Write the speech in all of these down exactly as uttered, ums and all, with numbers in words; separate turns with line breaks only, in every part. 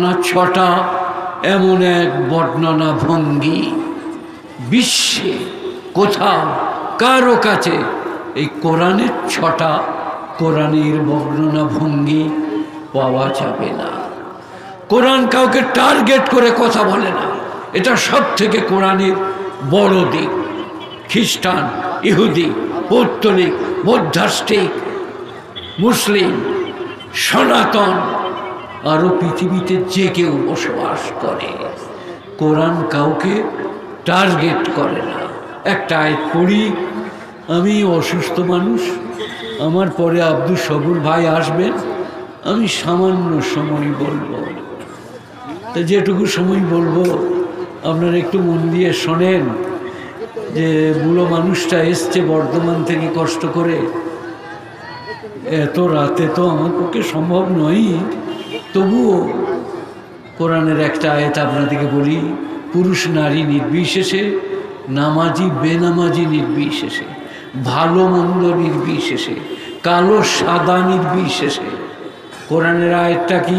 বর্ণনা ছটা, এমন এক বর্ণনা ভঙ্গি বিশ্বে কোথাও কারো কাছে এই কোরআনের ছটা কোরআনের বর্ণনা ভঙ্গি পাওয়া যাবে না। কোরআন কাউকে টার্গেট করে কথা বলে না, এটা সব থেকে কোরআনের বড় দিক। খ্রিস্টান, ইহুদি, পৌত্তলিক, বৌদ্ধাস্তিক, মুসলিম, সনাতন, আরও পৃথিবীতে যে কেউ বসবাস করে, কোরআন কাউকে টার্গেট করে না। একটা আয়াত পড়ি, আমি অসুস্থ মানুষ, আমার পরে আব্দুল সবুর ভাই আসবেন, আমি সামান্য সময় বলবো, তা যেটুকু সময় বলবো আপনারা একটু মন দিয়ে শোনেন। যে বুড়ো মানুষটা এসছে বর্ধমান থেকে কষ্ট করে, এত রাতে তো আমার পক্ষে সম্ভব নয়, তবুও কোরআনের একটা আয়াত আপনাদেরকে বলি। পুরুষ নারী নির্বিশেষে, নামাজি বেনামাজি নির্বিশেষে, ভালো মন্দ নির্বিশেষে, কালো সাদা নির্বিশেষে কোরআনের আয়াতটা কি?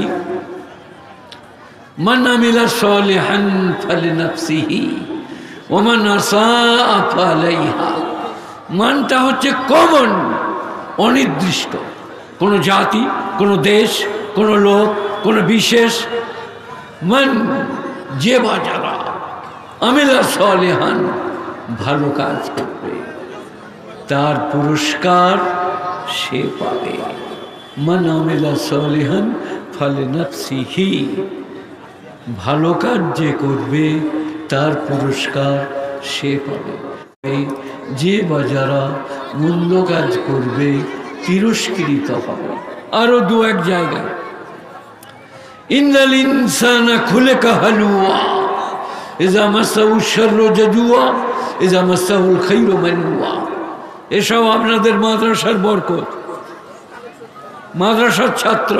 মান আমিলা সালিহান ফালিনাফসিহি ওয়া মান আসাআ ফালাইহা। মানটা হচ্ছে কমন, অনির্দিষ্ট, কোনো জাতি, কোনো দেশ, কোনো লোক, কোনো বিশেষ। মান, যে বা যারা আমিলা সালিহান, ভালো কাজ করবে, তার পুরস্কার সে পাবে। মান আমিলা সালিহান ফালিনাফসিহি, ভালো কাজ যে করবে তার পুরস্কার সে পাবে। যে বা যারা মন্দ কাজ করবে তিরস্কৃত হবে। আরো দু এক জায়গায় ইন্নাল ইনসানা খুলিকা হালুয়া ইযা মাসাহু শাররু জাজুয়া ইযা মাসাহুল খায়রু মানুয়া। এসব আপনাদের মাদ্রাসার বরকত, মাদ্রাসার ছাত্র।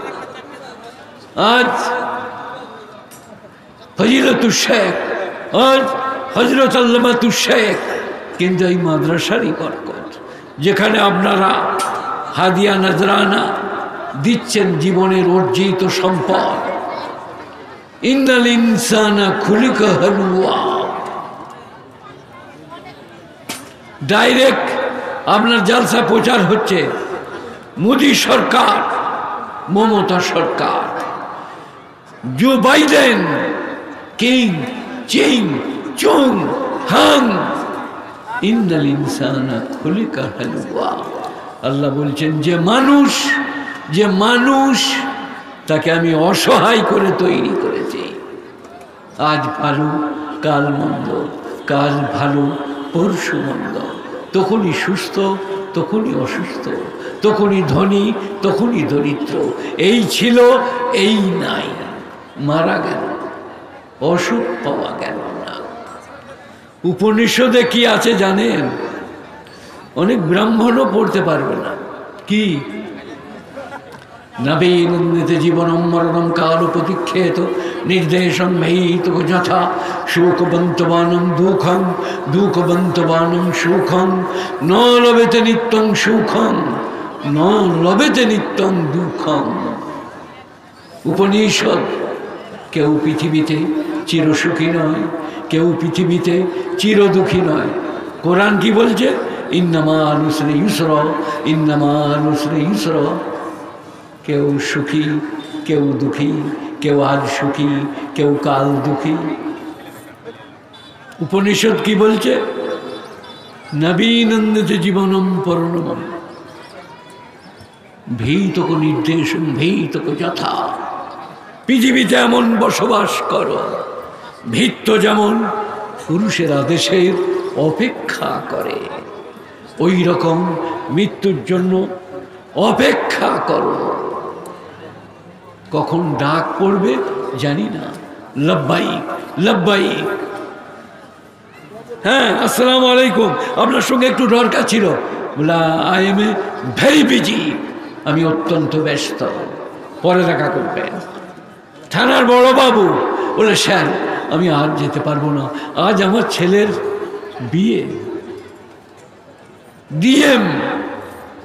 আজ ফজিলতুল শেখ, আজ হযরত আল্লামাতুল শেখ, কিন্তু এই মাদ্রাসারই বরকত, যেখানে আপনারা হাদিয়া নজরানা দিচ্ছেন জীবনের অর্জিত সম্পদ। ইন্নাল ইনসানা খুলিকা হালুয়া, ডাইরেক্ট আপনার জালসা প্রচার হচ্ছে। মোদী সরকার, মমতা সরকার, জো বাইডেন, কিং, চিং, চুং, হাং, ইন্নাল ইনসানা খুলিকা হালুয়া। আল্লাহ বলছেন যে মানুষ, যে মানুষ তাকে আমি অসহায় করে তৈরি করেছি। আজ ভালো, কাল মন্দ, কাল ভালো, পরশু মন্দ, তখনই সুস্থ, তখনই অসুস্থ, তখনই ধনী, তখনই দরিদ্র, এই ছিল, এই নাই, মারা গেল, অসুখ পাওয়া গেল না। উপনিষদে কি আছে জানেন? অনেক ব্রাহ্মণও পড়তে পারবে না। কি? নবীনন্দিত জীবনম মরণম কাল প্রতীক্ষেত নির্দেশম মেহিত যথা শোকবন্তবানম দুঃখম দুঃখবন্তবানম সুখম ন লবেতে নিত্যং সুখম ন লবেতে নিত্যং দুঃখম। উপনিষদ, কেউ পৃথিবীতে চিরসুখী নয়, কেউ পৃথিবীতে চিরদুঃখী নয়। কোরআন কি বলছে? ইন্নামাল উসরি ইউসরা, ইন্নামাল উসরি ইউসরা। কেউ সুখী, কেউ দুঃখী, কেউ আজ সুখী, কেউ কাল দুঃখী। উপনিষদ কি বলছে? নবীনন্দিত জীবনম পরণম ভীতক নির্দেশম ভীতক যথা। পৃথিবীতে এমন বসবাস করো, ভীত্য যেমন পুরুষের আদেশের অপেক্ষা করে, ওই রকম মৃত্যুর জন্য অপেক্ষা করো। কখন ডাক পড়বে জানি না। লব্বাইক লব্বাইক, হ্যাঁ আসসালামু আলাইকুম, আপনার সঙ্গে একটু দরকার ছিল। বলা I am a very busy, আমি অত্যন্ত ব্যস্ত, পরে দেখা করবেন। থানার বড় বাবু বলে স্যার আমি আর যেতে পারবো না, আজ আমার ছেলের বিয়ে। ডিএম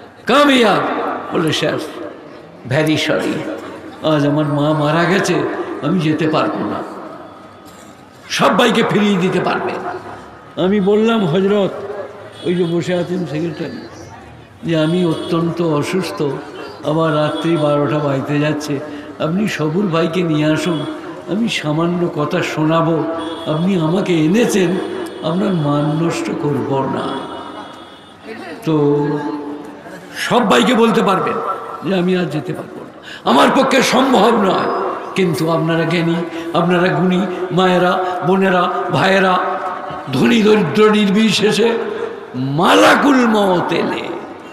কামিয়াব বলে স্যার ভেরি সরি, আজ আমার মা মারা গেছে, আমি যেতে পারবো না, সবাইকে ফিরিয়ে দিতে পারবে। আমি বললাম হজরত, ওই যে বসে আছেন সেক্রেটারি, যে আমি অত্যন্ত অসুস্থ, আবার রাত্রি বারোটা বাজতে যাচ্ছে, আপনি সবুর ভাইকে নিয়ে আসুন, আমি সামান্য কথা শোনাবো, আপনি আমাকে এনেছেন, আপনার মান নষ্ট করব না। তো সবাইকে বলতে পারবেন যে আমি আর যেতে পারবো না, আমার পক্ষে সম্ভব নয়। কিন্তু আপনারা জ্ঞানী, আপনারা গুণী, মায়েরা, বোনেরা, ভাইয়েরা, ধনী দরিদ্র নির্বিশেষে মালাকুল মওত এলে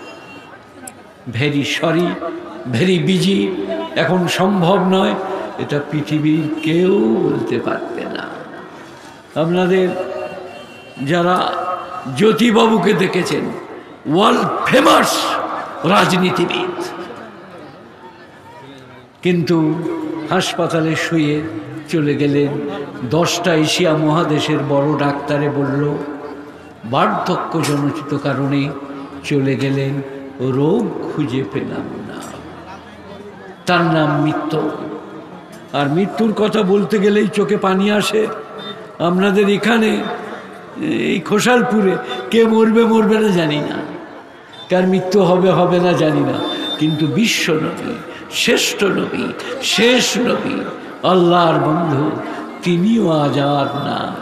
ভেরি সরি, ভেরি বিজি, এখন সম্ভব নয়, এটা পৃথিবীর কেউ বলতে পারবে না। আপনাদের যারা জ্যোতিবাবুকে দেখেছেন, ওয়ার্ল্ড ফেমাস রাজনীতিবিদ, কিন্তু হাসপাতালে শুয়ে চলে গেলেন। দশটা এশিয়া মহাদেশের বড় ডাক্তারে বলল বার্ধক্যজনিত কারণে চলে গেলেন, রোগ খুঁজে পেলাম না, তার নাম মৃত্যু। আর মৃত্যুর কথা বলতে গেলেই চোখে পানি আসে। আপনাদের এখানে এই খোসালপুরে কে মরবে মরবে না জানি না, কার মৃত্যু হবে হবে না জানি না, কিন্তু বিশ্ব নবী, শ্রেষ্ঠ নবী, শেষ নবী, আল্লাহর বন্ধু, তিনিও আজ আর নাই।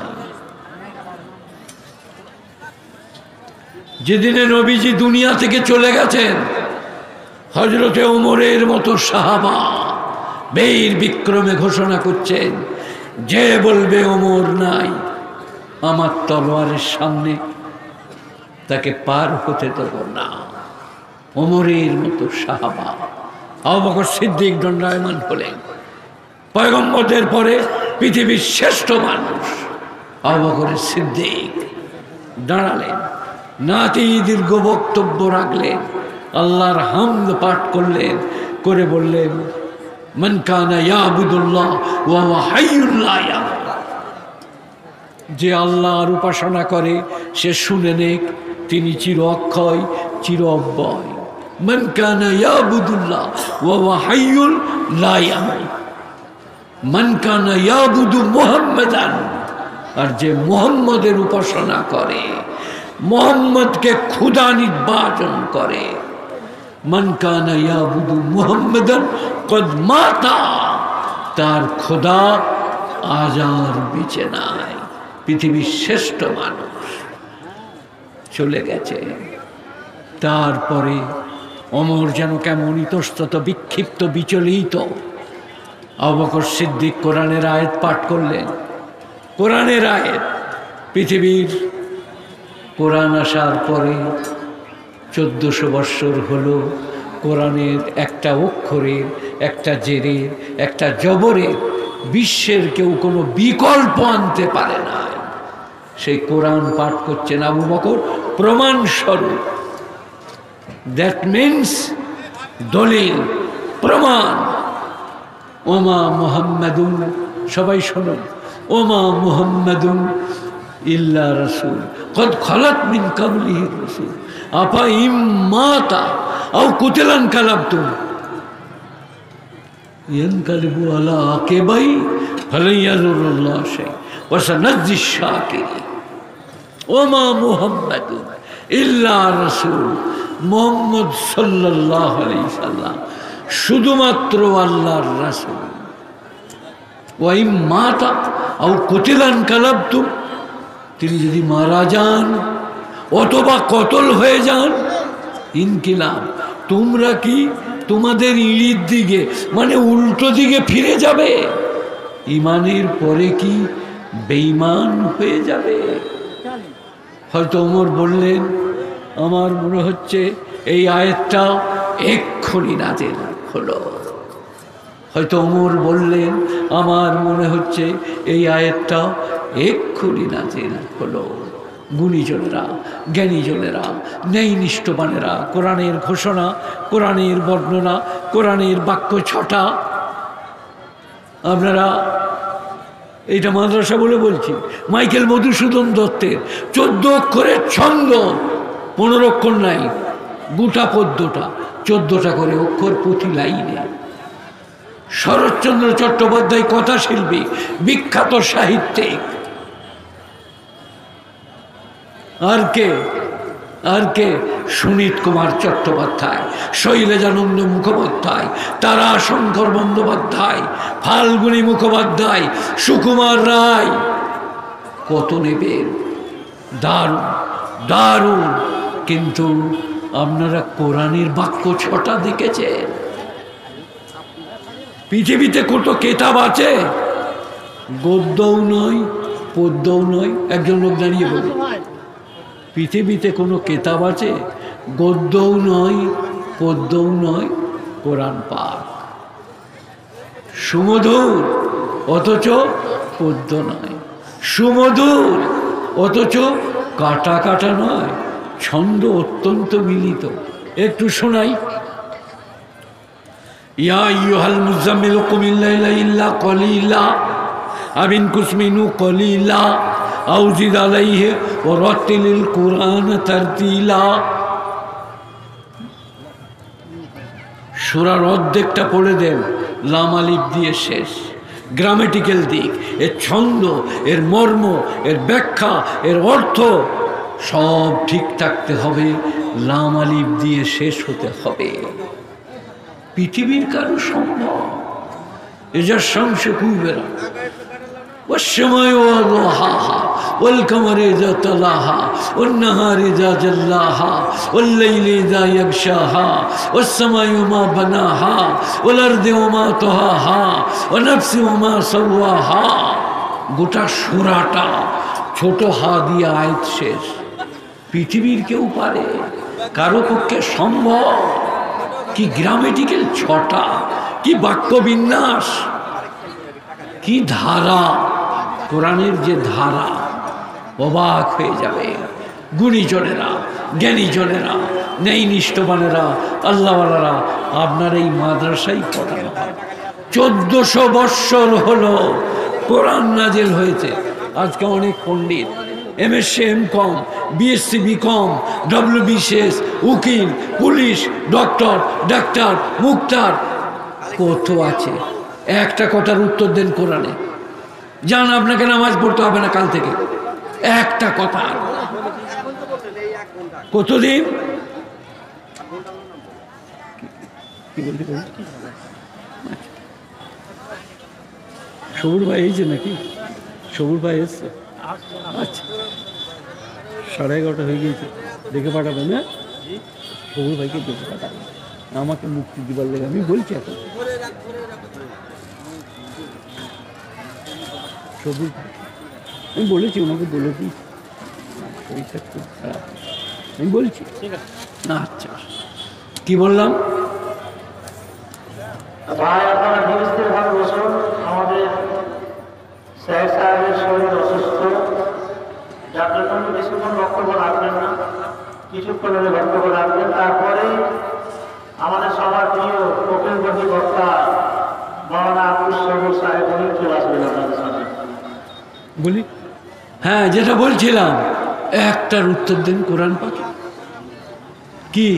যেদিনে নবীজি দুনিয়া থেকে চলে গেছেন, হজরতে ওমরের মতো সাহাবা বীর বিক্রমে ঘোষণা করছেন, যে বলবে ওমর নাই আমার তলোয়ারের সামনে, তাকে পার হতে দেব না। ওমরের মতো সাহাবা। আবু বকর সিদ্দিক দণ্ডায়মান হলেন, পয়গম্বরদের পরে পৃথিবীর শ্রেষ্ঠ মানুষ আবু বকর সিদ্দিক দাঁড়ালেন, নাতি দীর্ঘ বক্তব্য রাখলেন, আল্লাহর হামদ পাঠ করলেন, করে বললেন মান কানা ইয়াবুদুল্লাহ ওয়া হুয়া হাইয়ুন লা ইয়ামুত, যে আল্লাহর উপাসনা করে সে শুনে নেক, তিনি চির অক্ষয়, চির অব্যয়। মান কানা ইয়াবুদুল্লাহ ওয়া হুয়া হাইয়ুন লা ইয়ামুত, মান কানা ইয়াবুদু মুহাম্মাদান, আর যে মুহাম্মদের উপাসনা করে, মুহাম্মদকে খোদা নির্বাচন করে, মান কানা ইয়াবুদু মুহাম্মাদান কদ মাতা, তার খোদা আজ আর বেঁচে নাই। পৃথিবীর শ্রেষ্ঠ মানুষ চলে গেছে। তারপরে ওমর যেন কেমন ইতস্তত, বিক্ষিপ্ত, বিচলিত। আবু বকর সিদ্দিক কোরআনের আয়াত পাঠ করলেন। কোরআনের আয়াত, পৃথিবীর কোরআন আসার পরে চোদ্দশো বৎসর হলো, কোরআনের একটা অক্ষরের, একটা জেরের, একটা জবরের বিশ্বের কেউ কোনো বিকল্প আনতে পারে না। সেই কোরআন পাঠ করছেন আবু বকর প্রমাণস্বরূপ। দ্যাট মিনস দলিল, প্রমাণ। ওমা মুহাম্মাদুন, সবাই শুনুন, ওমা মুহাম্মাদুন ইল্লা রাসূল কদ খালাত মিন ক্বাবলিহি রাসূল আফা ইম মাতা আও কুতিলা ইনকালাবতুম ইয়ানকালিবু আলা আকিবাই ফালান ইয়াদুরুল্লাহ শাইআ ওয়া সানাজ্জি শাকিরিন। ওমা মুহাম্মাদুন ইল্লা রাসূল, মুহাম্মদ সাল্লাল্লাহু আলাইহি সাল্লাম শুধুমাত্র আল্লাহর রাসূল। ওয়া ইম মাতা আও কুতিলা ইনকালাবতুম, তিনি যদি মারা যান অথবা কতল হয়ে যান, ইনকিলাব, তোমরা কি তোমাদের ইলির দিকে মানে উল্টো দিকে ফিরে যাবে? ইমানের পরে কি বেঈমান হয়ে যাবে? হয়তো ওমর বললেন, আমার মনে হচ্ছে এই আয়াতটা এক্ষুনি নাযিল হলো। হয়তো ওমর বললেন, আমার মনে হচ্ছে এই আয়াতটা এক্ষুনি নাযিল হলো। গুণীজনেরা, জ্ঞানীজনেরা, ন্যায়নিষ্ঠবানেরা, কোরআনের ঘোষণা, কোরআনের বর্ণনা, কোরআনের বাক্য ছটা, আপনারা এইটা মাদ্রাসা বলে বলছি, মাইকেল মধুসূদন দত্তের চোদ্দ অক্ষরের ছন্দ, পনেরো অক্ষর নাই, গোটা পদ্যটা চোদ্দটা করে অক্ষর প্রতি লাইনে। শরৎচন্দ্র চট্টোপাধ্যায় কথা শিল্পী, বিখ্যাত সাহিত্যিক। আর কে আর কে সুনীত কুমার চট্টোপাধ্যায়, শৈলেজানন্দ মুখোপাধ্যায়, তারাশঙ্কর বন্দ্যোপাধ্যায়, ফাল্গুনী মুখোপাধ্যায়, সুকুমার রায়, কত নেবেন? দারুণ দারুণ। কিন্তু আপনারা কোরআনের বাক্য ছটা দেখেছেন? পৃথিবীতে কত কেতাব আছে, গদ্যও নয় পদ্যও নয়। একজন লোক দাঁড়িয়ে বলে, পৃথিবীতে কোনো কেতাব আছে? গদ্যও নয় পদ্যও নয়, কোরআন পাক। সুমধুর অথচ পদ্য নয়, সুমধুর অথচ কাটা কাটা নয়, ছন্দ অত্যন্ত মিলিত। একটু শোনাই। ইয়া আইয়ুহাল মুযাম্মিল কুমিল লাইলা ইল্লা কলিলা আবিন কুসমিনু কলিলা আও জিদ আলাইহি ওয়া রাত্তিলিল কুরআন তারতিলা। সূরার অর্ধেকটা পড়ে দেন, লাম আলিফ দিয়ে শেষ। গ্রামেটিক্যাল দিক, এর ছন্দ, এর মর্ম, এর ব্যাখ্যা, এর অর্থ সব ঠিক থাকতে হবে, লাম আলিফ দিয়ে শেষ হতে হবে। পৃথিবীর কারো সম্ভব? এজার শামসে কুবেরা والشمس وضحاها والقمر إذا تلاها والنهار إذا جلاها والليل إذا يغشاها والسماء وما بناها والأرض وما طحاها ونفس وما سواها। গোটা সূরাটা ছোট হা দিয়ে আয়াত শেষ। পৃথিবীর কেউ পারে? কারো পক্ষে সম্ভব? কি গ্রামেটিক্যাল ছটা, কি বাক্য বিন্যাস, কি ধারা! কোরআনের যে ধারা, অবাক হয়ে যাবে। গুণীজনেরা, জ্ঞানীজনেরা, ন্যায়নিষ্ঠবানেরা, আল্লাহওয়ালারা, আপনার এই মাদ্রাসায় পড়ানো হয়। চোদ্দশো বৎসর হলো কোরআন নাজিল হয়েছে। আজকে অনেক পণ্ডিত MSc, M Com, BSc, B Com, W BCS, উকিল, পুলিশ, ডক্টর, ডাক্তার, মুক্তার কত আছে। একটা কথার উত্তর দেন কোরআনে। জান, আপনাকে নামাজ পড়তে হবে না কাল থেকে। একটা কথা। কতদিন? সবুর ভাই এই যে নাকি? সবুর ভাই এসছে? আচ্ছা, সাড়ে এগারোটা হয়ে গিয়েছে। দেখে পাঠাবেন না? সবুর ভাইকে দেখে পাঠাবেন, আমাকে মুক্তি দিবার লেগে আমি বলছি। এখন সবুজ আমি বলেছি, ওনাকে বলেছি শরীরটা খুব খারাপ, আমি বলছি। আচ্ছা, কি বললাম?
ভাই আপনারা ধীরস্থিরভাবে বসুন। আমাদের সাহেব সাহেবের শরীর অসুস্থ, যার জন্য বেশিক্ষণ বক্তব্য রাখবেন না, কিছুক্ষণ হলে বক্তব্য রাখবেন। তারপরে আমাদের সবার প্রিয় কপিলবতী বক্তা মাওলানা আব্দুল সবুর সাহেব উনি চলে আসবেন আপনাদের সাথে।
বলি, হ্যাঁ, যেটা বলছিলাম, একটার উত্তর দেন কোরআন পাকে। কি?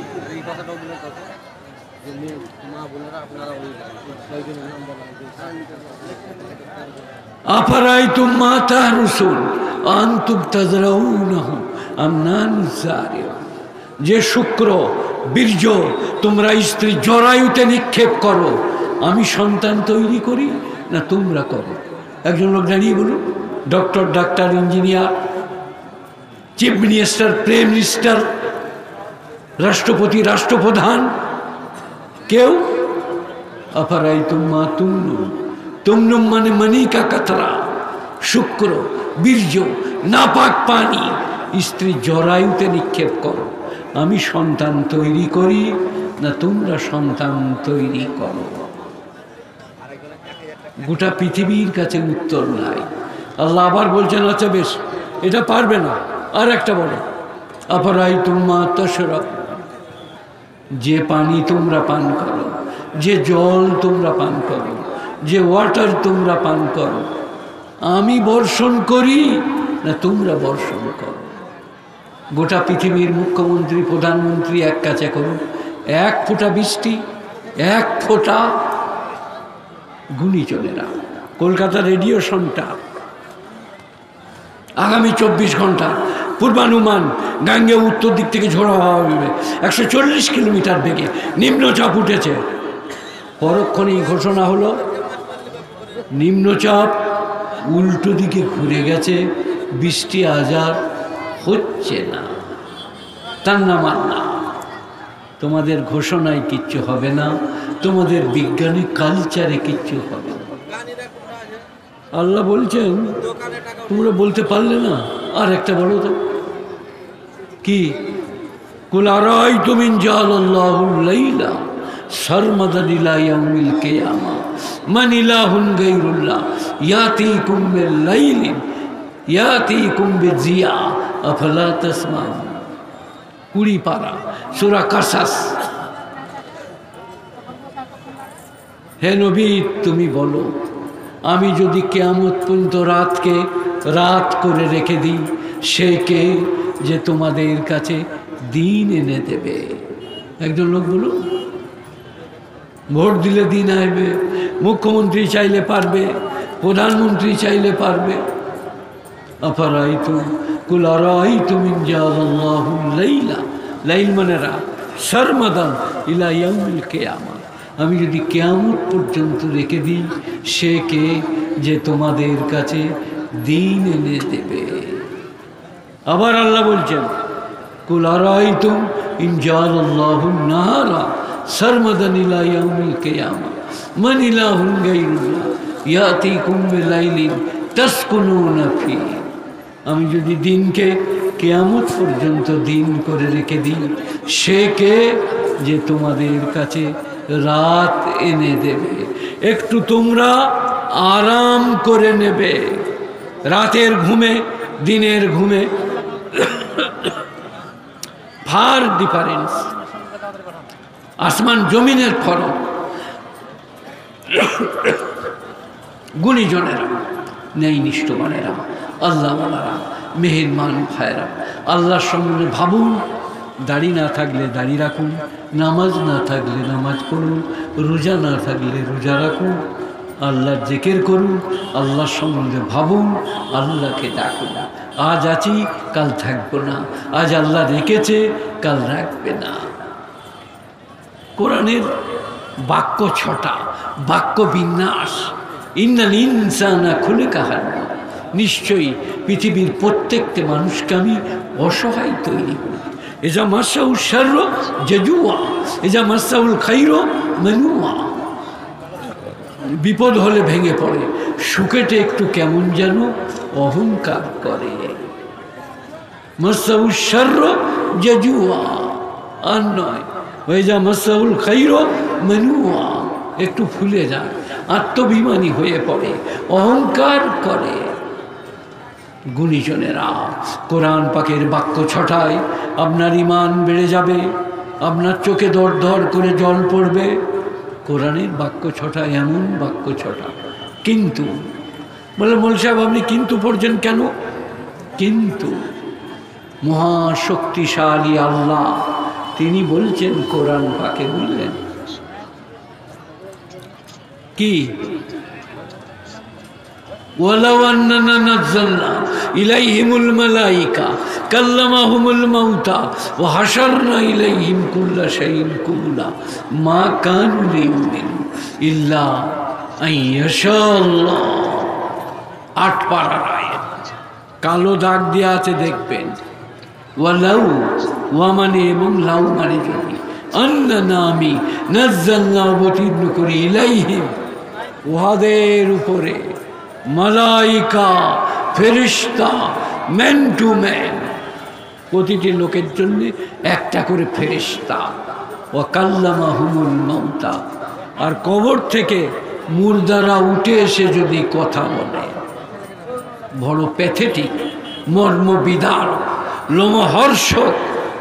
আফারাইতুম মা তাহরুসুন আনতুম তাজরাউনাহু আম নাহনু যারিউন। যে শুক্র, বীর্য তোমরা স্ত্রী জরায়ুতে নিক্ষেপ করো, আমি সন্তান তৈরি করি না তোমরা করো? একজন লোক দাঁড়িয়ে বলুন। ডক্টর, ডাক্তার, engineer, chief minister, prime minister, রাষ্ট্রপতি, রাষ্ট্রপ্রধান, কেউ? আফারাইতুম মা তুমনুন। তুমনুন মানে মনিকা কাতরা, শুক্র, বীর্য, নাপাক পানি স্ত্রী জরায়ুতে নিক্ষেপ করো, আমি সন্তান তৈরি করি না তোমরা সন্তান তৈরি করো? গোটা পৃথিবীর কাছে উত্তর নাই। আল্লাহ আবার বলছেন, আচ্ছা বেশ, এটা পারবে না, আর একটা বলো। আফারাইতুম মা তাশরাব। যে পানি তোমরা পান করো, যে জল তোমরা পান করো, যে ওয়াটার তোমরা পান করো, আমি বর্ষণ করি না তোমরা বর্ষণ করো? গোটা পৃথিবীর মুখ্যমন্ত্রী, প্রধানমন্ত্রী এক কাছে করুন, এক ফোঁটা বৃষ্টি, এক ফোঁটা গুণীজনেরা, কলকাতা রেডিও সেন্টার আগামী চব্বিশ ঘন্টা পূর্বানুমান গাঙ্গে উত্তর দিক থেকে ঝোড়ো হাওয়া হবে একশো চল্লিশ কিলোমিটার বেগে নিম্নচাপ উঠেছে। পরক্ষণেই ঘোষণা হলো নিম্নচাপ উল্টো দিকে ঘুরে গেছে, বৃষ্টি আজ আর হচ্ছে না। তার নাম আল্লাহ। তোমাদের ঘোষণায় কিচ্ছু হবে না, তোমাদের বিজ্ঞানিক কালচারে কিচ্ছু হবে না। আল্লাহ বলছেন তোমরা বলতে পারলে না, আর একটা বলো তো কি? কুল আরাইতুম ইন জাআলাল্লাহুল লাইলা সারমাদান ইলা ইয়াউমিল কিয়ামা মান ইলাহুন গায়রুল্লাহ ইয়াতিকুম বিল লাইলি ইয়াতিকুম বিজিয়া আফলা তাসমাউন। কুড়ি পারা সূরা কাসাস। হে নবী তুমি বলো, আমি যদি কিয়ামত পর্যন্ত রাতকে রাত করে রেখে দিই, সে কে যে তোমাদের কাছে দিন এনে দেবে? একজন লোক বলো, ভোট দিলে দিন আসবে, মুখ্যমন্ত্রী চাইলে পারবে, প্রধানমন্ত্রী চাইলে পারবে। আফারাইতুম কুল আরাইতুম ইন জাআলাল্লাহুল লাইলা, লাইল মানে রাত, সারমাদান ইলা ইয়াউমিল কিয়ামা, আমি যদি কিয়ামত পর্যন্ত রেখে দিই, সে কে যে তোমাদের কাছে দিন এনে দেবে? আবার আল্লাহ বলছেন কুল আরাইতুম ইন জাআলাল্লাহুন নাহারা সারমাদান ইলা ইয়াউমিল কিয়ামা মান ইলাহুন গায়রুল্লাহ ইয়াতিকুম বিলাইলিন তাসকুনুনা ফীহি, আমি যদি দিনকে কিয়ামত পর্যন্ত দিন করে রেখে দিই, সে কে যে তোমাদের কাছে রাত এনে দেবে, একটু তোমরা আরাম করে নেবে। রাতের ঘুমে দিনের ঘুমে ফার ডিফারেন্স, আসমান জমিনের ফরক। গুণীজনেরা, নেই নিষ্ঠবানেরা, আল্লাহওয়ালারা, মেহেরমান ভাইরা, আল্লাহর সম্বন্ধে ভাবুন। দাড়ি না থাকলে দাড়ি রাখুন, নামাজ না থাকলে নামাজ পড়ুন, রোজা না থাকলে রোজা রাখুন, আল্লাহর জিকির করুন, আল্লাহর সম্বন্ধে ভাবুন, আল্লাহকে ডাকুন। আজ আছি কাল থাকবো না, আজ আল্লাহ রেখেছে কাল রাখবে না। কোরআনের বাক্য ছটা, বাক্য বিন্যাস। ইন্নাল ইনসানা খুলিকা হালুয়া, নিশ্চয়ই পৃথিবীর প্রত্যেকটা মানুষকে আমি অসহায় তৈরি করি। এজা মাসাউল শারর জাজুয়া, এজা মাসাউল খাইর মানুয়া, বিপদ হলে ভেঙে পড়ে, সুখেটে একটু কেমন যেন অহংকার করে। মাসাউল শারর জাজুয়া, আর নয় ওইজা মাসাউল খাইর মানুয়া, একটু ফুলে যায়, আত্মবিমানী হয়ে পড়ে, অহংকার করে। গুণীজনেরা, কোরআন পাকের বাক্য ছটায় আপনার ইমান বেড়ে যাবে, আপনার চোখে দর দর করে জল পড়বে। কোরআনের বাক্য ছটা এমন বাক্য ছটা। কিন্তু বলে মোল সাহেব আপনি কিন্তু পড়ছেন কেন? কিন্তু মহাশক্তিশালী আল্লাহ তিনি বলছেন, কোরআন পাকে বললেন কি? ওয়ালাউ আন্নানা নাযালনা ইলাইহিমুল মালাইকা কাল্লামাহুমুল মাউতা ওয়া হাশারনা ইলাইহিম কুল্লা শাইইন কুবুলা মা কানু লিউমিনু ইল্লা আন ইয়াশাআল্লাহ। আট পারার আয়াত, কালো দাগ দেওয়া আছে দেখবেন। ওয়ালাউ, ওয়া মানে এবং লাউ মানে যদি, আন্নানা আমি নাযালনা অবতীর্ণ করি ইলাইহিম উহাদের উপরে, মালাইকা ফেরেশতা, ম্যান টু ম্যান, প্রতিটি লোকের জন্য একটা করে ফেরেশতা। ওয়া কাল্লামাহুমুল মাউতা, আর কবর থেকে মুর্দারা উঠে এসে যদি কথা বলে, বড় প্যাথেটিক, মর্মবিদারক, লোমহর্ষক।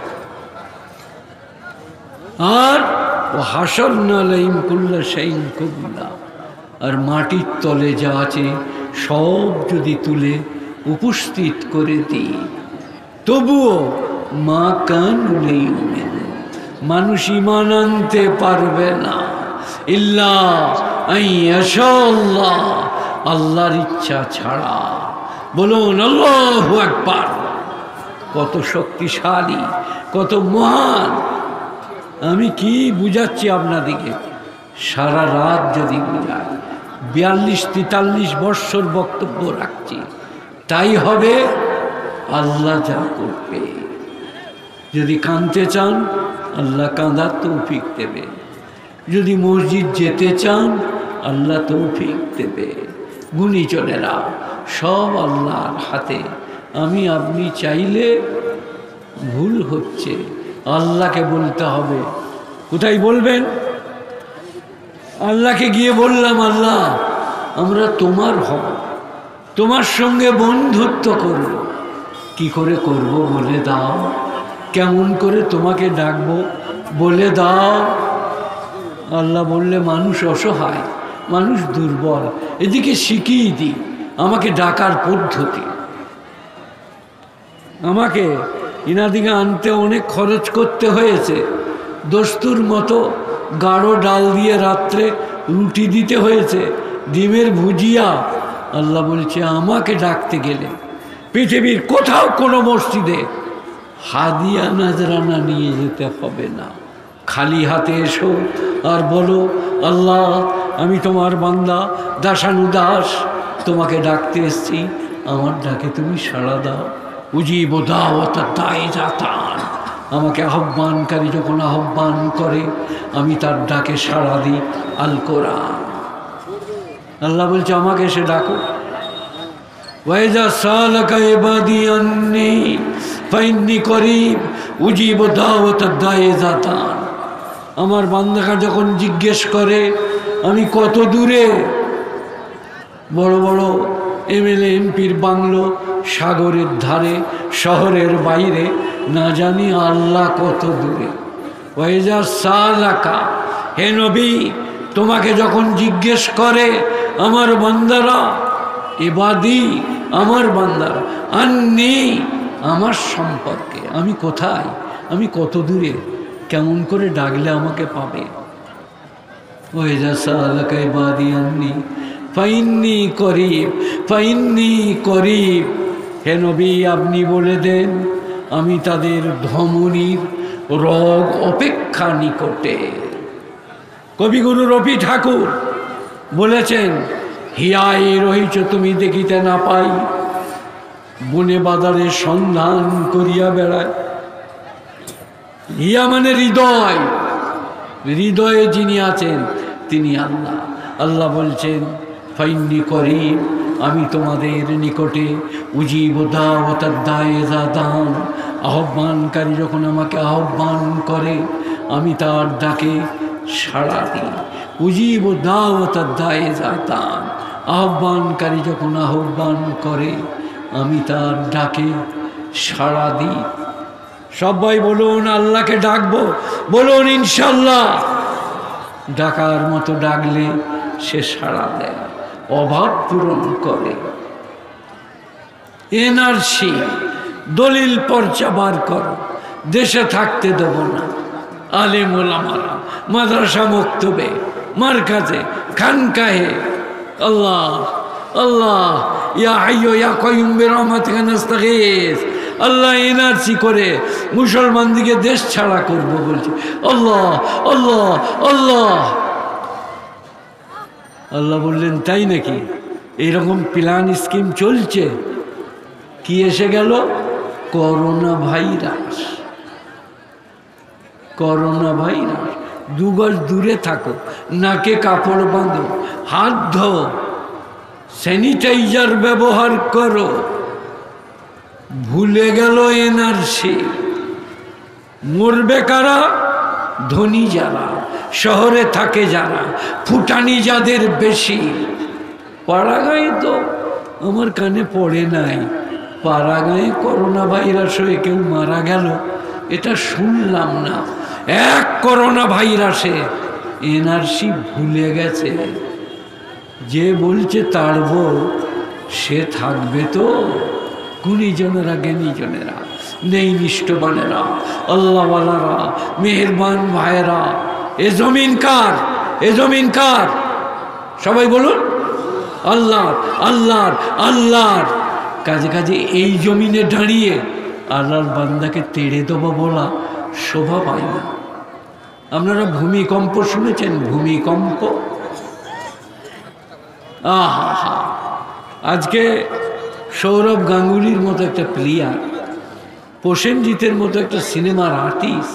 আর ও হাশরনা লাইম কুল্লা শাইইন কুবুলা, আর মাটির তলে যা আছে সব যদি তুলে উপস্থিত করে দিই, তবুও মা কানু লিউমিনু, মানুষ ঈমান আনতে পারবে না। ইল্লা আইয়াশাল্লাহ, আল্লাহর ইচ্ছা ছাড়া। বলুন আল্লাহু আকবার। কত শক্তিশালী, কত মহান। আমি কি বুঝাচ্ছি আপনাদিকে? সারা রাত যদি বুঝাই, বিয়াল্লিশ তেতাল্লিশ বৎসর বক্তব্য রাখছি, তাই হবে। আল্লাহ যা করবে। যদি কাঁদতে চান, আল্লাহ কাঁদার তৌফিক দেবে। যদি মসজিদ যেতে চান, আল্লাহ তৌফিক দেবে। গুণীজনেরা সব আল্লাহর হাতে। আমি আপনি চাইলে ভুল হচ্ছে, আল্লাহকে বলতে হবে। কোথায় বলবেন? আল্লাহকে গিয়ে বললাম, আল্লাহ আমরা তোমার হব, তোমার সঙ্গে বন্ধুত্ব করব। কি করে করব বলে দাও, কেমন করে তোমাকে ডাকবো বলে দাও। আল্লাহ বললে মানুষ অসহায়, মানুষ দুর্বল, এদিকে শিখিয়ে দিই আমাকে ডাকার পদ্ধতি। আমাকে ইনাদিকে আনতে অনেক খরচ করতে হয়েছে। দস্তুর মতো গাঢ় ডাল দিয়ে রাত্রে রুটি দিতে হয়েছে, ডিমের ভুজিয়া। আল্লাহ বলছে আমাকে ডাকতে গেলে পৃথিবীর কোথাও কোনো মসজিদে হাদিয়া নাজরানা নিয়ে যেতে হবে না। খালি হাতে এসো আর বলো, আল্লাহ আমি তোমার বান্দা, দাসানুদাস, তোমাকে ডাকতে এসছি, আমার ডাকে তুমি সাড়া দাও। উজিব দাওয়াতা দাঈ জাতান। আমাকে আহ্বানকারী যখন আহ্বান করে, আমি তার ডাকে সাড়া দিই। আল কোরআন। আল্লাহ বলছে আমাকে এসে ডাকো। ওয়াইজা সালাকা ইবাদি আন্নী ফাইন্নী করিব উজিব দাওয়াতা দাঈ জাতান। আমার বান্দাকে যখন জিজ্ঞেস করে আমি কত দূরে, বড় বড় এমএলএ এমপির বাংলো সাগরের ধারে, শহরের বাইরে, না জানি আল্লাহ কত দূরে। ওয়াইজা সালাকা, হে নবী তোমাকে যখন জিজ্ঞেস করে আমার বান্দারা, ইবাদি আমার বান্দারা, আন্নী আমার সম্পর্কে, আমি কোথায়, আমি কত দূরে, কেমন করে ডাকলে আমাকে পাবে। ওয়াইজা সালাকা ইবাদি আন্নী ফাইন্নী করিব ফাইন্নী করিব। হে নবী আপনি বলে দেন আমি তাদের ধমনীর রোগ অপেক্ষা নিকটে। কবিগুরু রবি ঠাকুর বলেছেন, হিয়ায় রহিছ তুমি দেখিতে না পাই, বনে বাজারে সন্ধান করিয়া বেড়ায়। হিয়া মানে হৃদয়, হৃদয়ে যিনি আছেন তিনি আল্লাহ। আল্লাহ বলছেন ফাইন্নী করিব, আমি তোমাদের নিকটে। উজিব দাওয়াতাদ দাঈ জাতান, আহ্বানকারী যখন আমাকে আহ্বান করে আমি তার ডাকে সাড়া দিই। উজিব দাওয়াতাদ দাঈ জাতান, আহ্বানকারী যখন আহ্বান করে আমি তার ডাকে সাড়া দিই। সবাই বলুন আল্লাহকে ডাকবো, বলুন ইনশাল্লাহ। ডাকার মতো ডাকলে সে সাড়া দেয়, অভাব পূরণ করে। এনআরসি দলিল পর্চা বার করো, দেশে থাকতে দেব না। আলেম ওলামারা মাদ্রাসা মক্তবে, মারকাজে, খানকাহে। আল্লাহ আল্লাহ ইয়া হাইয়্যু ইয়া কাইয়্যুম বিরহমাতিকা নাস্তাগীস। আল্লাহ এনআরসি করে মুসলমান দিকে দেশ ছাড়া করবো বলছে। আল্লাহ আল্লাহ আল্লাহ আল্লাহ বললেন তাই নাকি? এইরকম প্ল্যান স্কিম চলছে। কি এসে গেল? Corona virus. Corona virus. দু গজ দূরে থাকো, নাকে কাপড় বাঁধো, হাত ধো, স্যানিটাইজার ব্যবহার করো। ভুলে গেল এনআরসি। মরবে কারা? ধনী যারা, শহরে থাকে যারা, ফুটানি যাদের বেশি। পাড়াগাঁয়ে তো আমার কানে পড়ে নাই, পাড়াগাঁয়ে করোনা ভাইরাস হয়ে কেউ মারা গেল, এটা শুনলাম না। এক করোনা ভাইরাসে এনআরসি ভুলে গেছে। যে বলছে তাড়ব সে থাকবে তো? গুণীজনেরা, জ্ঞানীজনেরা, নেই নিষ্ঠবানেরা, আল্লাহওয়ালারা, মেহেরবান ভাইয়েরা, এ জমিন কার? এ জমিন কার? সবাই বলুন আল্লাহ, আল্লাহ, আল্লাহ। কাজে কাজে এই জমিনে দাঁড়িয়ে আল্লাহর বান্দাকে তেড়ে দেবো বলা শোভা পায় না। আপনারা ভূমিকম্প শুনেছেন? ভূমিকম্প, আহা হা। আজকে সৌরভ গাঙ্গুলির মতো একটা প্লেয়ার, প্রসেনজিতের মতো একটা সিনেমার আর্টিস্ট,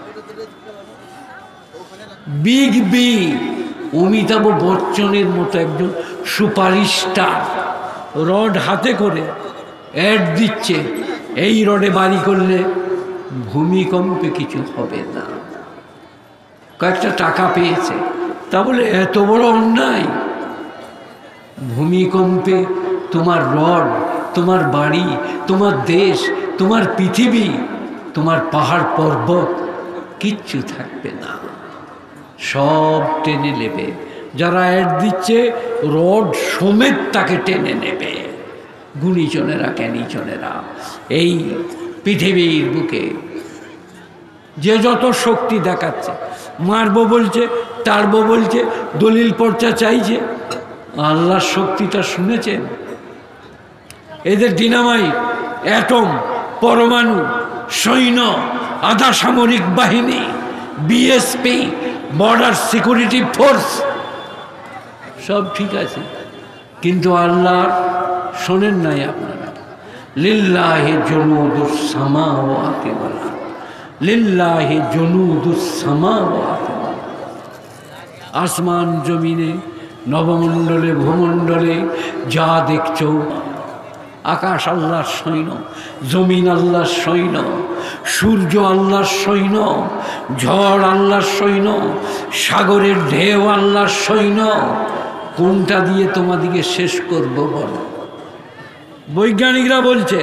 বিগ বি অমিতাভ বচ্চনের মতো একজন সুপারস্টার রড হাতে করে অ্যাড দিচ্ছে, এই রডে বাড়ি করলে ভূমিকম্পে কিছু হবে না। কয়েকটা টাকা পেয়েছে, তা বলে এত বড় অন্যায়? ভূমিকম্পে তোমার রড, তোমার বাড়ি, তোমার দেশ, তোমার পৃথিবী, তোমার পাহাড় পর্বত কিচ্ছু থাকবে না, সব টেনে নেবে। যারা অ্যাড দিচ্ছে রড সমেত তাকে টেনে নেবে। গুণীজনেরা, জ্ঞানীজনেরা, এই পৃথিবীর বুকে যে যত শক্তি দেখাচ্ছে, মারবো বলছে, তাড়বো বলছে, দলিল পর্চা চাইছে, আল্লাহর শক্তিটা শুনেছেন? এদের ডিনামাইট, অ্যাটম, পরমাণু, সৈন্য, আধা সামরিক বাহিনী, বিএসপি, বর্ডার সিকিউরিটি ফোর্স, সব ঠিক আছে, কিন্তু আল্লাহ শোনেন নাই আপনারা? লিল্লাহি জুনুদুস সামাওয়াতি ওয়াল আরদ, লিল্লাহি জুনুদুস সামাওয়াতি ওয়াল আরদ। আসমান জমিনে, নবমণ্ডলে, ভূমণ্ডলে যা দেখছো, আকাশ আল্লাহর সৈন্য, জমিন আল্লাহর সৈন্য, সূর্য আল্লাহর সৈন্য, ঝড় আল্লাহর সৈন্য, সাগরের ঢেউ আল্লাহর সৈন্য। কোনটা দিয়ে তোমাদিকে শেষ করব বলো? বৈজ্ঞানিকরা বলছে,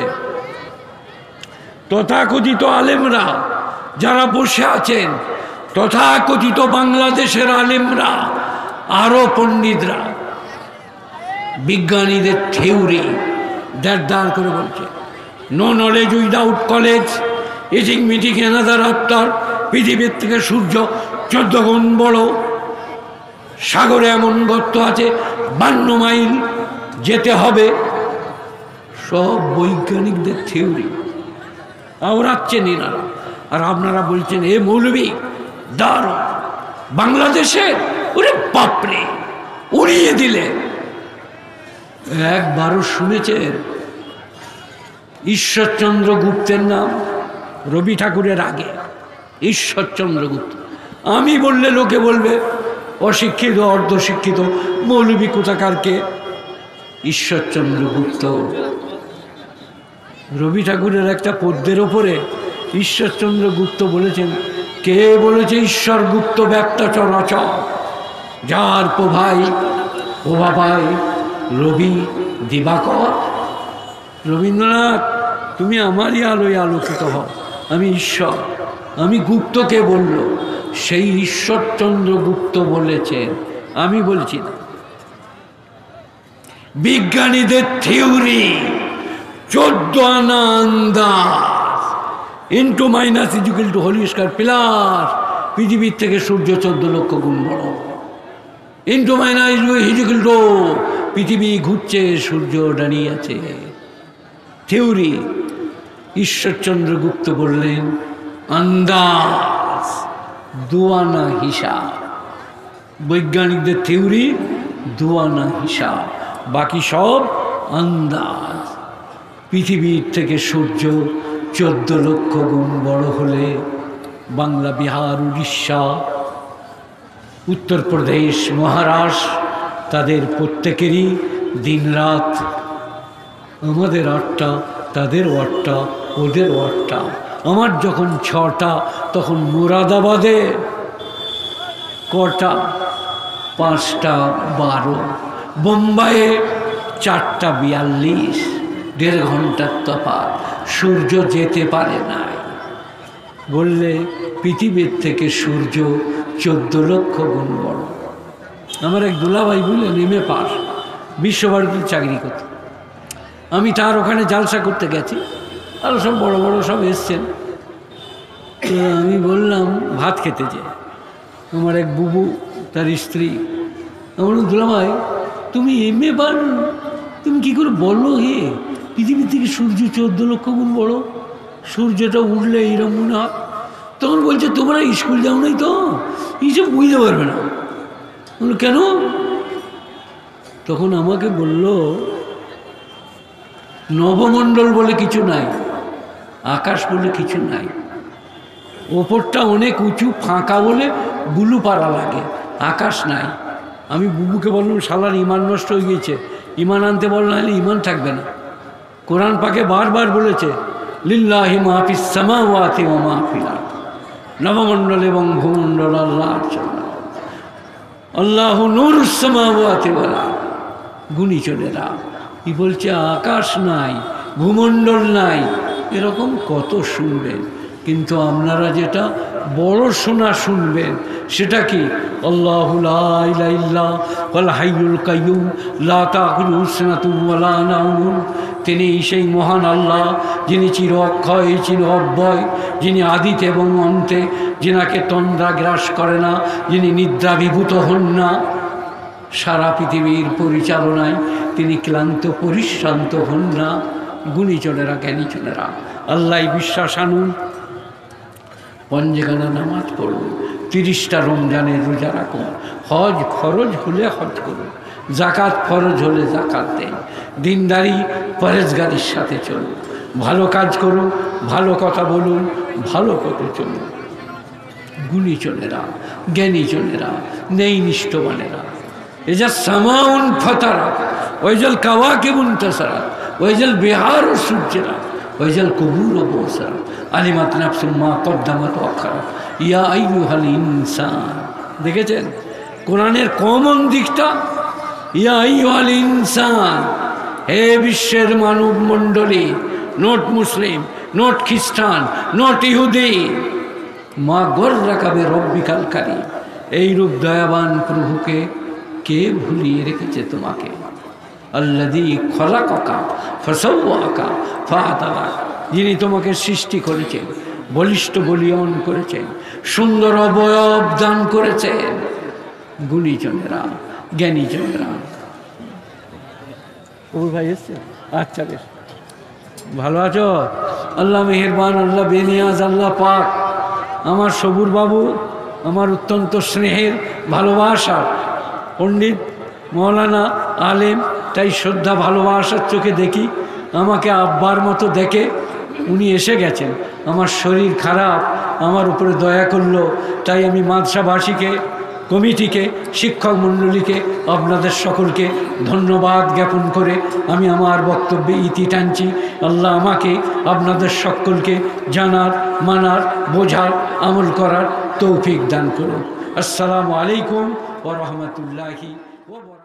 তথাকথিত আলেমরা যারা বসে আছেন, তথাকথিত বাংলাদেশের আলেমরা, আরো পণ্ডিতরা, বিজ্ঞানীদের থিওরি দাঁড় দাঁড় করে বলছে, নো নলেজ উইদাউট কলেজ, ইজিং মিটিং অ্যানাদার আফটার। পৃথিবীর থেকে সূর্য চোদ্দ গুণ বড়, সাগরে এমন গর্ত আছে বান্ন মাইল যেতে হবে। সব বৈজ্ঞানিকদের থিওরি আওড়াচ্ছেন এনারা, আর আপনারা বলছেন এ মৌলবী দারুণ, বাংলাদেশের ওরে বাপরে উড়িয়ে দিলে। একবারও শুনেছেন ঈশ্বরচন্দ্র গুপ্তের নাম? রবি ঠাকুরের আগে ঈশ্বরচন্দ্র গুপ্ত। আমি বললে লোকে বলবে অশিক্ষিত, অর্ধশিক্ষিত মৌলবী কোথাকারকে। ঈশ্বরচন্দ্র গুপ্ত, রবি ঠাকুরের একটা পদ্মের ওপরে ঈশ্বরচন্দ্র গুপ্ত বলেছেন, কে বলেছে ঈশ্বর গুপ্ত ব্যক্ত চরাচর, যার প্রভাই প্রভাবাই রবি দিবাকর। রবীন্দ্রনাথ, তুমি আমারই আলোয় আলোকিত হও, আমি ঈশ্বর। আমি গুপ্তকে বলল, সেই ঈশ্বরচন্দ্র গুপ্ত বলেছেন, আমি বলছি না। বিজ্ঞানীদের থিওরি চোদ্দ আনা আন্দাজ, into minus equal to whole square plus, পৃথিবীর থেকে সূর্য চোদ্দ লক্ষ গুণ বড়, ইন্টু মাইনাস ইজুকেল টু, পৃথিবী ঘুরছে, সূর্য দাঁড়িয়ে আছে। থিওরি ঈশ্বরচন্দ্র গুপ্ত বললেন আন্দাজ, দুয়ানা হিসাব। বৈজ্ঞানিকদের থিওরি দুয়ানা হিসাব, বাকি সব আন্দাজ। পৃথিবীর থেকে সূর্য চোদ্দ লক্ষ গুণ বড় হলে বাংলা, বিহার, উড়িষ্যা, উত্তরপ্রদেশ, মহারাষ্ট্র, তাদের প্রত্যেকেরই দিন রাত, আমাদের আটটা, তাদের আটটা, ওদের আটটা। আমার যখন ছটা, তখন মুরাদাবাদে কটা? পাঁচটা বারো। বোম্বাইয়ে চারটা বিয়াল্লিশ, দেড় ঘন্টার তফাৎ। সূর্য যেতে পারে না। বললে পৃথিবীর থেকে সূর্য চোদ্দ লক্ষ গুণ বড়। আমার এক দুলাভাই বলে নেমে পাস, বিশ্বভারতীর চাকরি করতে। আমি তার ওখানে জালসা করতে গেছি, আরও সব বড় বড় সব এসছেন। তো আমি বললাম ভাত খেতে যে, আমার এক বুবু, তার স্ত্রী, আমার দুলাভাই তুমি এম এ পার, তুমি কি করে বলো হে পৃথিবী থেকে সূর্য চোদ্দ লক্ষ গুণ বড়, সূর্যটা উঠলে এইরকম মনে হয়। তখন বলছে তোমরা স্কুল যাও নাই তো, এইসব বুঝতে পারবে না। কেন? তখন আমাকে বলল নবমণ্ডল বলে কিছু নাই, আকাশ বলে কিছু নাই, ওপরটা অনেক উঁচু ফাঁকা বলে বুলু পাড়া লাগে, আকাশ নাই। আমি বুবুকে বললাম শালার ইমান নষ্ট হয়ে গিয়েছে, ইমান আনতে বল, নাহলে ইমান থাকবে না। কোরআন পাকে বারবার বলেছে লিল্লাহি মা ফিস সামাওয়াতি ওয়া মা ফিল আরদ, নবমণ্ডল এবং ভূমণ্ডল আল্লাহর জন্য। আল্লাহু নূরুস সামাওয়াতি ওয়াল আরদ। গুণীজনেরা কি বলছে আকাশ নাই, ভূমণ্ডল নাই, এরকম কত শুনবেন, কিন্তু আপনারা যেটা বড় শোনা শুনবেন সেটা কি? আল্লাহু লা ইলাহা ইল্লা ওয়াল হাইয়ুল কাইয়্যুম লা তাখুযুহু সিনাতুন ওয়া লা নাওম। তিনি সেই মহান আল্লাহ যিনি চির অক্ষয়, চির অব্যয়, যিনি আদিতে এবং অন্তে, যিনাকে তন্দ্রা গ্রাস করে না, যিনি নিদ্রাভিভূত হন না। সারা পৃথিবীর পরিচালনায় তিনি ক্লান্ত পরিশ্রান্ত হন না। গুণীজনেরা, জ্ঞানীজনেরা, আল্লাহ বিশ্বাস আনুন, পঞ্জেগানা নামাজ পড়ুন, তিরিশটা রমজানের রোজা রাখুন, হজ ফরজ হলে হজ করুন, জাকাত ফরজ হলে জাকাত দেন, দিনদারি পরেজগারির সাথে চলুন, ভালো কাজ করুন, ভালো কথা বলুন, ভালো পথে চলুন। গুণীজনেরা, জ্ঞানীজনেরা, নেই নিষ্ঠবানেরা, এজা সামাউন ফাতারা ওইজল কাওয়াকিবুন তাসারা ওইজল বিহার ও সূর্যেরা ওইজল কুবুর ও বসারা আলিমাত নাফসুম মা কদ্দামাত ওয়া আখারাত ইয়া আইয়ুহাল ইনসান। দেখেছেন কোরআনের কমন দিকটা? ইয়া আইয়ুহাল ইনসান, হে বিশ্বের মানব মণ্ডলী, নট মুসলিম, নট খ্রিস্টান, নট ইহুদি, মা গর্রাকা বিরব্বিকাল কারীম। এইরূপ দয়াবান প্রভুকে কে ভুলিয়ে রেখেছে তোমাকে? আল্লাযী খলাকাকা ফাসাওয়াকা ফাআদালাক, যিনি তোমাকে সৃষ্টি করেছেন, বলিষ্ঠ বলিয়ন করেছেন, সুন্দর অবয়ব দান করেছেন। গুণীজনেরা, জ্ঞানীজনেরা। ওর ভাই এসছে? আচ্ছা বেশ, ভালো আছো? আল্লাহ মেহেরবান, আল্লাহ বেনিয়াজ, আল্লাহ পাক আমার সবুর বাবু, আমার অত্যন্ত স্নেহের ভালোবাসার পণ্ডিত মৌলানা আলেম, তাই শ্রদ্ধা ভালোবাসার চোখে দেখি, আমাকে আব্বার মতো দেখে উনি এসে গেছেন। আমার শরীর খারাপ, আমার উপরে দয়া করলো, তাই আমি মাদ্রাসাবাসীকে, কমিটিকে, শিক্ষক মণ্ডলীকে, আপনাদের সকলকে ধন্যবাদ জ্ঞাপন করে আমি আমার বক্তব্যে ইতি টানছি। আল্লাহ আমাকে আপনাদের সকলকে জানার, মানার, বোঝার, আমল করার তৌফিক দান করুন। আসসালামু আলাইকুম ওয়া রাহমাতুল্লাহি ওয়া বারাকাতুহু।